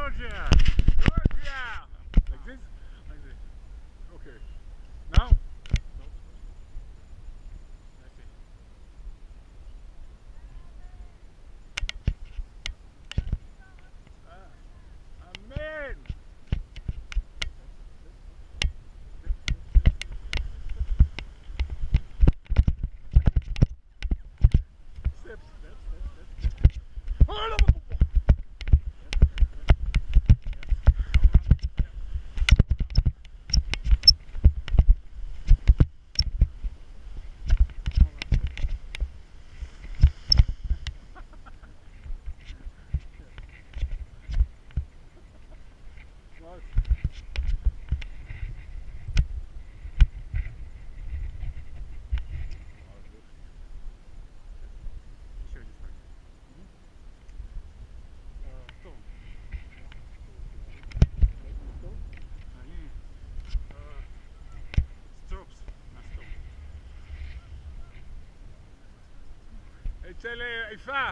Georgia! Georgia! Like this? Like this. Okay. Now? Stop. Let's see. Amen! Step, step, step, step, step. Oh, no! Close. Еще один шаг. Стол. Не. Стропс на стол. אצל יפה.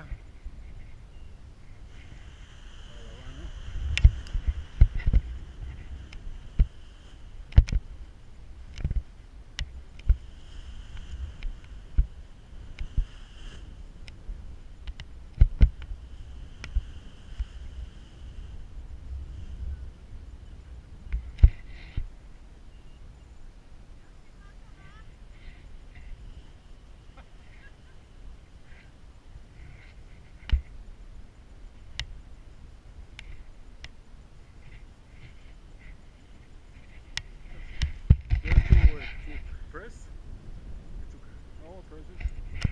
Press. Oh, press it.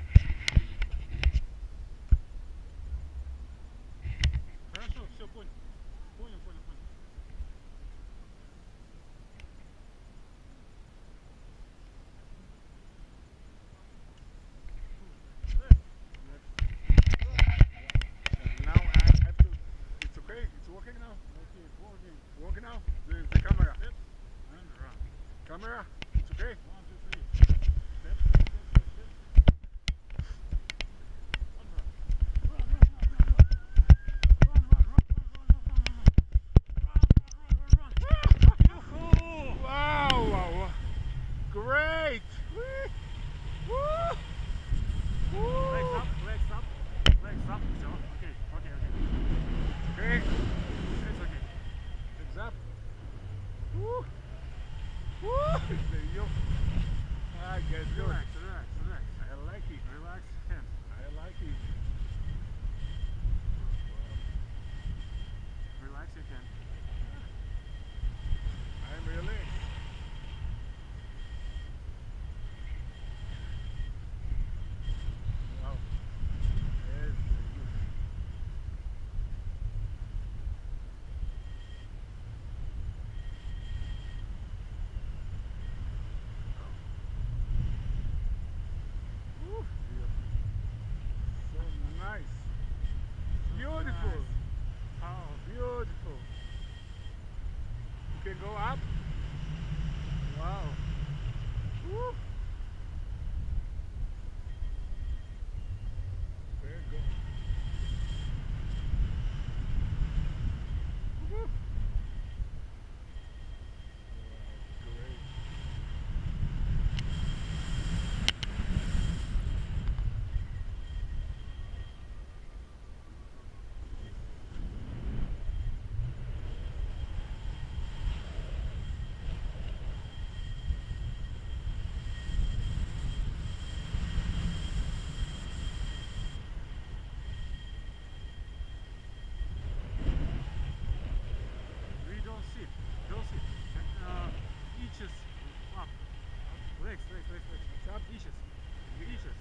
Хорошо, все, понял. Понял. Now I have to. It's okay. It's working now. Okay, working. Working now. The camera. Step and run. Camera. It's okay. 1, 2, 3. Step, step, step, step, step. And run. Run, run, run, run, run. Run, run, run, run, run, run, run, run, run. Wow. Great. Woo. Legs up, legs up, legs up. So, okay. Okay. It's okay. Legs up. Woo. There you go. I guess good. Relax, relax, relax. I like it. Relax hands. I like it. Relax your hand. I'm relaxed. Wow. Yes, very good. Woo. So nice. Beautiful. Oh, Beautiful. You can go up. Wow. Woo. There you go. Woo. Wow, great. we don't sit. Don't sit. Inches up. Legs. Up. Inches. Inches.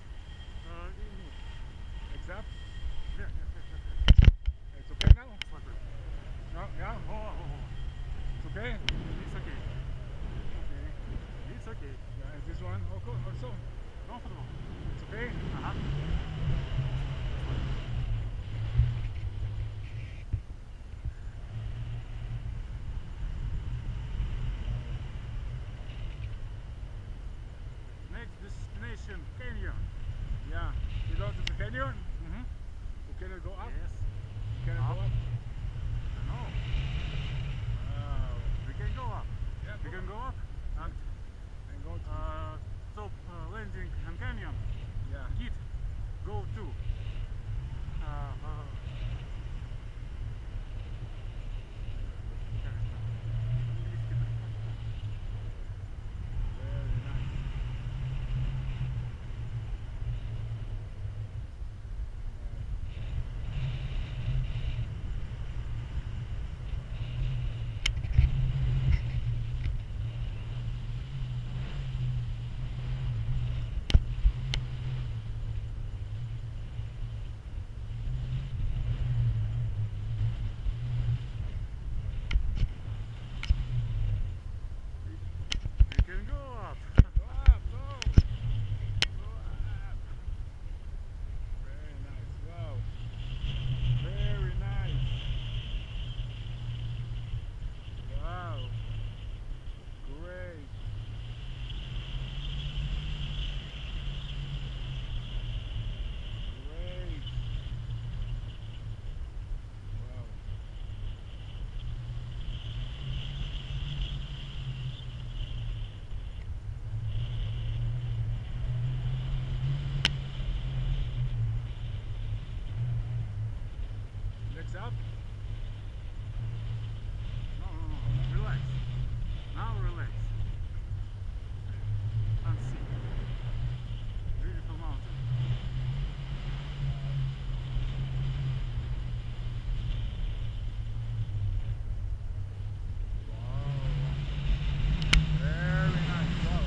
Legs up. Yeah. It's okay now? It's like No, yeah. oh. It's okay? It's okay. Okay. It's okay. Yeah, is this one also? Comfortable. It's okay? Uh-huh. Next destination, canyon. Yeah. You go to the canyon? Mm-hmm. Can it go up? Yes. Can it go Up. up? No. Hands up. No, no, no. Relax. Now relax. And see. Beautiful mountain. Wow. Very nice. Wow.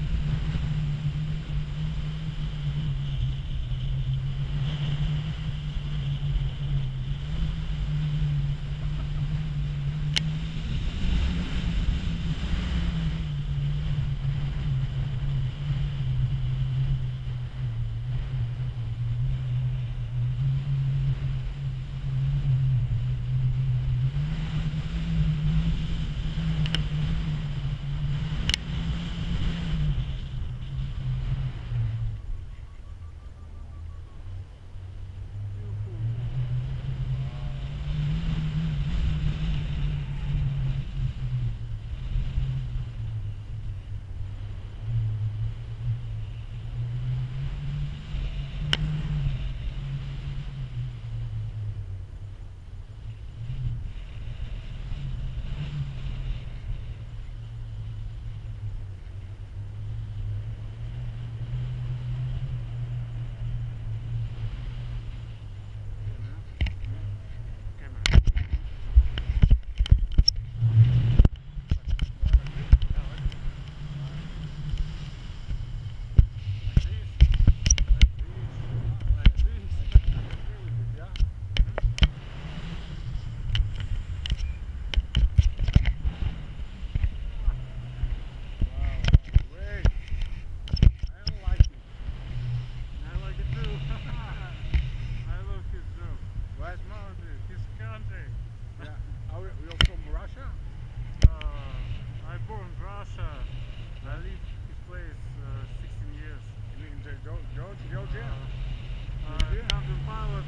Georgia? Captain pilot,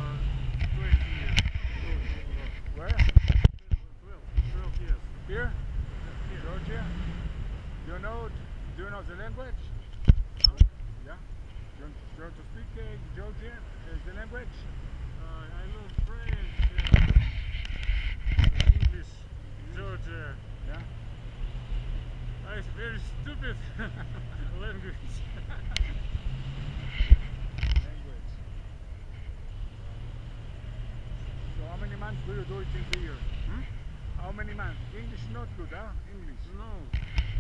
20 years. Where? 12 years. Here? Here. Georgia? Do you know the language? No? Yeah? Do you want to speak Georgian? The language? I know French, English, Georgia. Yeah? It's very stupid language. Language. So how many months do you do it in the year? Hmm? How many months? English not good, huh? English. No.